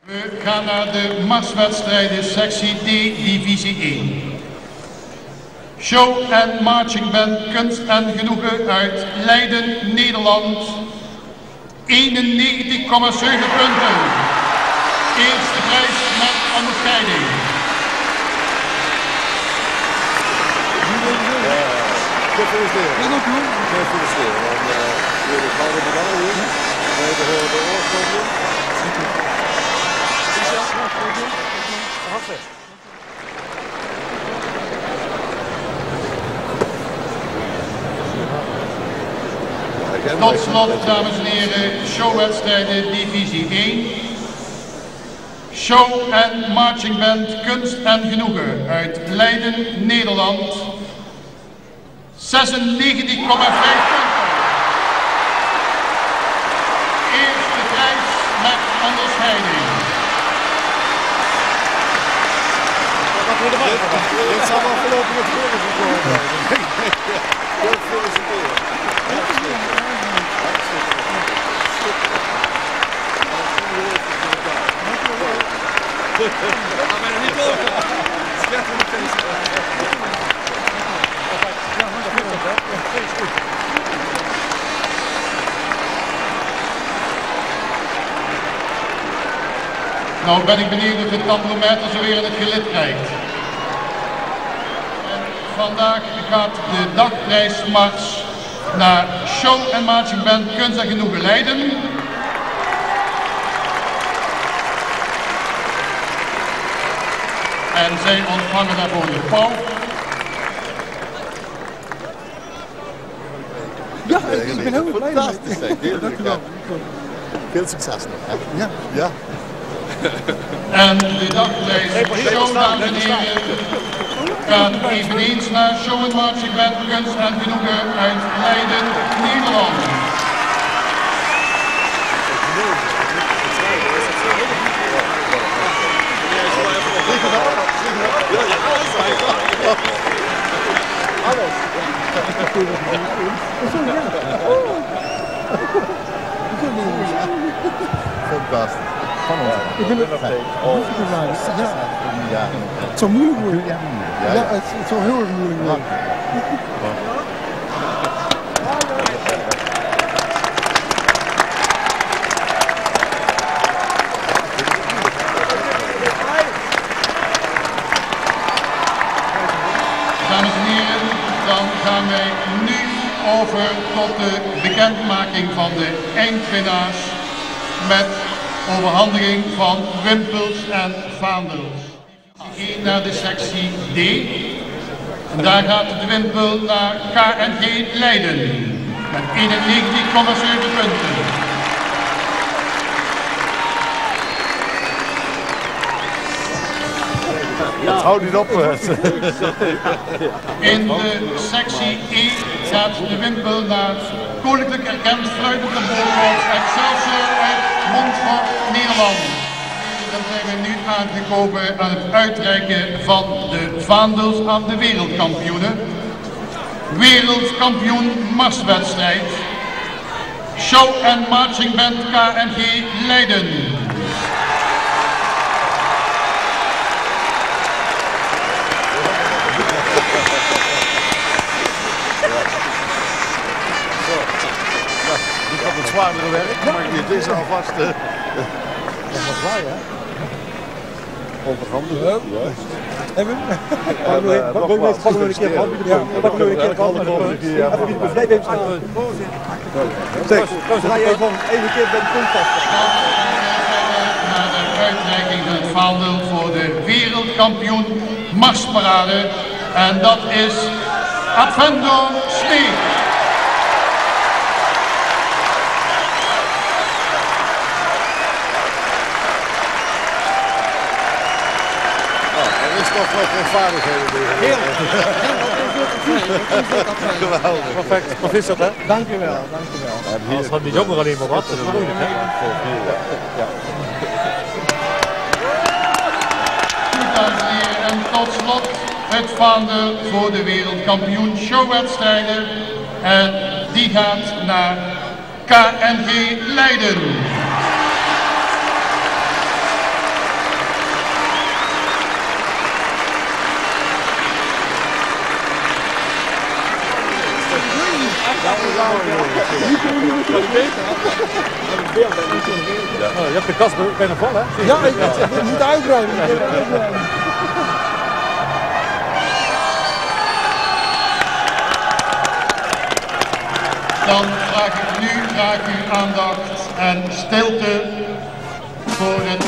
We gaan naar de marswedstrijden sectie D, divisie 1. Show en marching band Kunst en Genoegen uit Leiden, Nederland. 91,7 punten. Eerste prijs met onderscheiding. Gefeliciteerd. Ja, nog doen. Gefeliciteerd. Dan weer de gouden medaille. Nee, de oorkonde. Tot slot, dames en heren, showwedstrijden divisie 1. Show en marching band Kunst en Genoegen uit Leiden, Nederland. 96,5 punten. Eerste prijs met onderscheiding. Dit zal wel gelopen met voren gekomen. Gefeliciteerd. Gaan wij nog niet lopen? Nou ben ik benieuwd of het tandlometer zo weer in het gelid krijgt. En vandaag gaat de dagprijsmars naar Show en Marching Band Kunst en Genoegen Leiden. En zij ontvangen daarvoor de pauw. Ja, ik ben heel blij. Fantastisch. Dank u wel. Veel succes nog. Ja. Ja. En de dagprijs Show, dames en heren, gaat eveneens naar Show en Marching Band Kunst en Genoegen uit Leiden, Nederland. Fantastisch. Ik ben het ja. Het zou moeilijk worden. Ja, het zou heel erg moeilijk worden. Dames en heren, dan gaan wij nu over tot de bekendmaking van de eindwinnaars met overhandiging van wimpels en vaandels. 1 naar de sectie D. En daar gaat de wimpel naar KNG Leiden met 91,7 punten. Ja. Houd niet op. In de sectie E gaat de wimpel naar Koninklijk Erkend Fruitende Boomwals Excelsior uit Montfort, Nederland. Dan zijn we nu aangekomen aan het uitreiken van de vaandels aan de wereldkampioenen. Wereldkampioen marswedstrijd. Show en Marching Band KNG Leiden. Die gaat het zwaardere werk, maar dit is alvast... Dat was waar, hè? Overhandig. Hebben we? Pakken we een keer van. Ja, pakken we een keer van. Even niet bevrijd even staan. Ga je even keer bij de punt vast. Naar de uitreiking van het vaandel voor de wereldkampioen marsparade. En dat is Advendo Sneek. Toch nog vaardigheden doen. Heerlijk. Geweldig. Perfect. Proficiat, hè? Dank u wel, dank u wel. Als van die jongen alleen maar wat, dat is moeilijk, hè? Ja. Goed, dames en heren, en tot slot het vaandel voor de wereldkampioen showwedstrijden. En die gaat naar KNG Leiden. Je hebt de kast bijna vol, hè? Ja, ik moet uitruimen. Dan vraag ik nu graag uw aandacht en stilte voor het